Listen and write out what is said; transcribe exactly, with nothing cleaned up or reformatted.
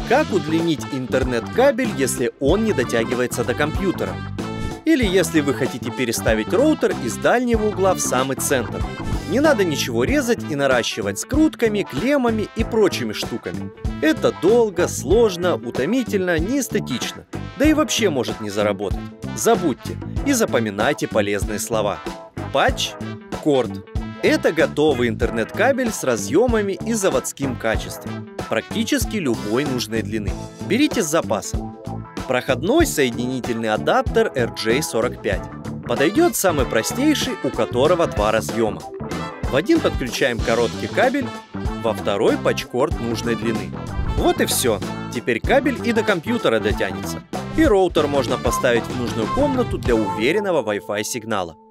Как удлинить интернет-кабель, если он не дотягивается до компьютера? Или если вы хотите переставить роутер из дальнего угла в самый центр. Не надо ничего резать и наращивать скрутками, клеммами и прочими штуками. Это долго, сложно, утомительно, неэстетично. Да и вообще может не заработать. Забудьте и запоминайте полезные слова. Патч корд. Это готовый интернет-кабель с разъемами и заводским качеством. Практически любой нужной длины. Берите с запасом. Проходной соединительный адаптер эр джей сорок пять. Подойдет самый простейший, у которого два разъема. В один подключаем короткий кабель, во второй патчкорд нужной длины. Вот и все. Теперь кабель и до компьютера дотянется. И роутер можно поставить в нужную комнату для уверенного Wi-Fi сигнала.